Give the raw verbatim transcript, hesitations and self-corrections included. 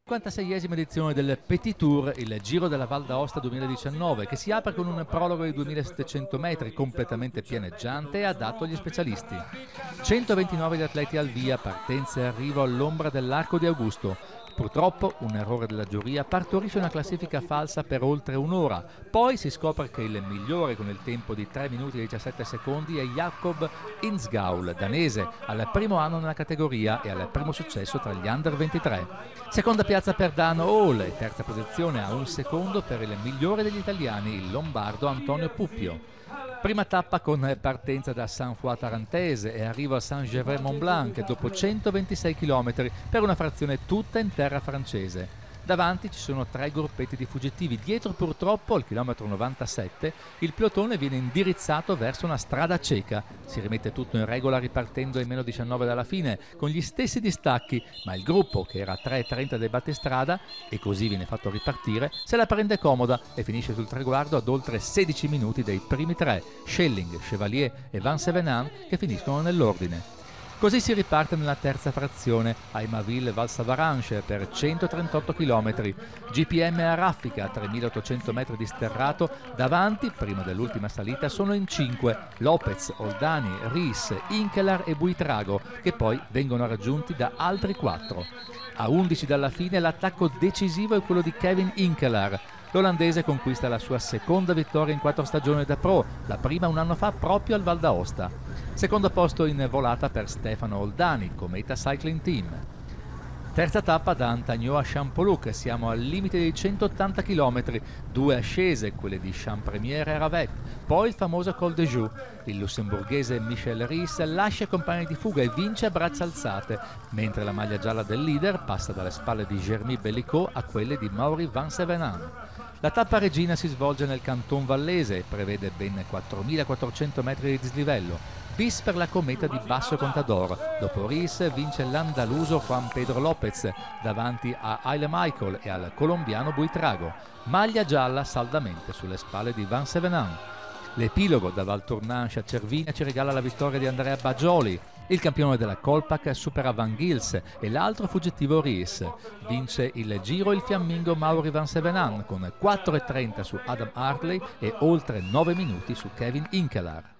cinquantaseiesima edizione del Petit Tour, il Giro della Val d'Aosta duemiladiciannove, che si apre con un prologo di duemilasettecento metri completamente pianeggiante e adatto agli specialisti. centoventinove gli atleti al via, partenza e arrivo all'ombra dell'Arco di Augusto. Purtroppo un errore della giuria partorisce una classifica falsa per oltre un'ora. Poi si scopre che il migliore con il tempo di tre minuti e diciassette secondi è Jakob Inzgaul, danese, al primo anno nella categoria e al primo successo tra gli under ventitré. Seconda piazza per Dan Hall e terza posizione a un secondo per il migliore degli italiani, il lombardo Antonio Puppio. Prima tappa con partenza da Saint-Foy-Tarentaise e arrivo a Saint-Gervais-Mont-Blanc dopo centoventisei chilometri per una frazione tutta in terra francese. Davanti ci sono tre gruppetti di fuggitivi, dietro purtroppo al chilometro novantasette il pelotone viene indirizzato verso una strada cieca. Si rimette tutto in regola ripartendo in meno diciannove dalla fine con gli stessi distacchi, ma il gruppo che era a tre e trenta dei battistrada e così viene fatto ripartire se la prende comoda e finisce sul traguardo ad oltre sedici minuti dei primi tre, Schelling, Chevalier e Van Sevenant, che finiscono nell'ordine. Così si riparte nella terza frazione a Aimaville-Val Savaranche per centotrentotto chilometri. G P M a raffica a tremilaottocento metri di sterrato. Davanti, prima dell'ultima salita, sono in cinque Lopez, Oldani, Ries, Inkelar e Buitrago, che poi vengono raggiunti da altri quattro. A undici dalla fine l'attacco decisivo è quello di Kevin Inkelar. L'olandese conquista la sua seconda vittoria in quattro stagioni da pro, la prima un anno fa proprio al Val d'Aosta. Secondo posto in volata per Stefano Oldani, Cometa Cycling Team. Terza tappa da Antagno a Champoluc, siamo al limite dei centottanta chilometri, due ascese, quelle di Champremière e Ravet, poi il famoso Col de Joux. Il lussemburghese Michel Ries lascia i compagni di fuga e vince a braccia alzate, mentre la maglia gialla del leader passa dalle spalle di Jeremy Bellicot a quelle di Maury Van Sevenant. La tappa regina si svolge nel Canton Vallese e prevede ben quattromilaquattrocento metri di dislivello. Bis per la cometa di Basso Contador. Dopo Ries vince l'andaluso Juan Pedro Lopez davanti a Haile Michael e al colombiano Buitrago. Maglia gialla saldamente sulle spalle di Van Sevenant. L'epilogo da Val Tournanche a Cervinia ci regala la vittoria di Andrea Baggioli. Il campione della Kolpak supera Van Gils e l'altro fuggitivo Ries. Vince il giro il fiammingo Maury Van Sevenant con quattro e trenta su Adam Hartley e oltre nove minuti su Kevin Inkelar.